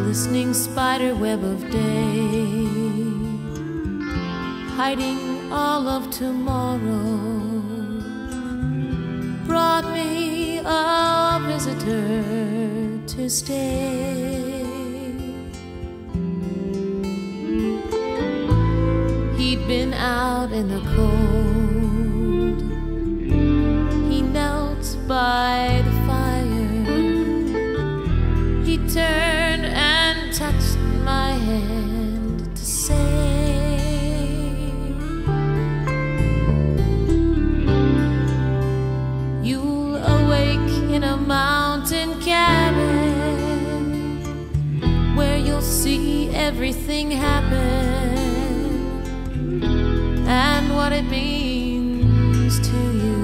glistening spider web of day, hiding all of tomorrow, brought me a visitor to stay. He'd been out in the cold, he knelt by the fire, he turned and touched my hand to say, you'll awake in a mountain cabin where you'll see everything happen and what it means to you.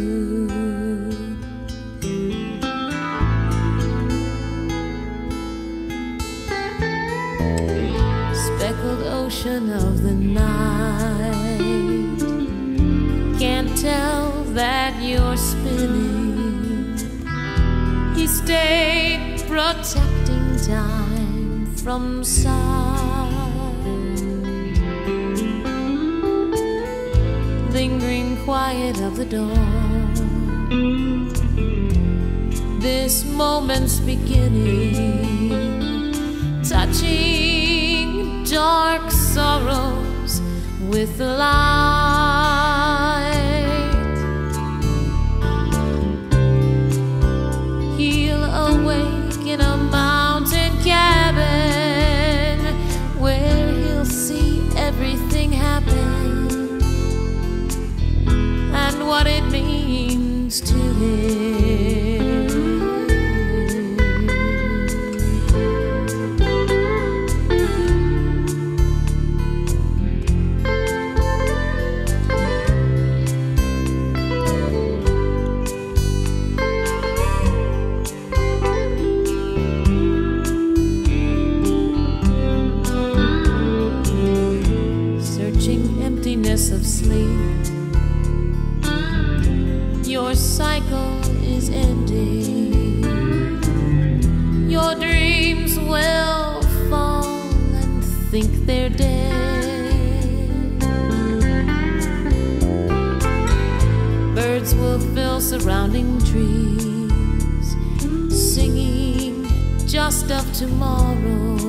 Speckled ocean of the night, can't tell that you're spinning. He stayed protecting time from sight, lingering quiet of the dawn. This moment's beginning, touching dark sorrows with the light. He'll awake in a mountain cabin where he'll see everything happen and what it means to him. Emptiness of sleep, your cycle is ending. Your dreams will fall and think they're dead. Birds will fill surrounding trees, singing just of tomorrow.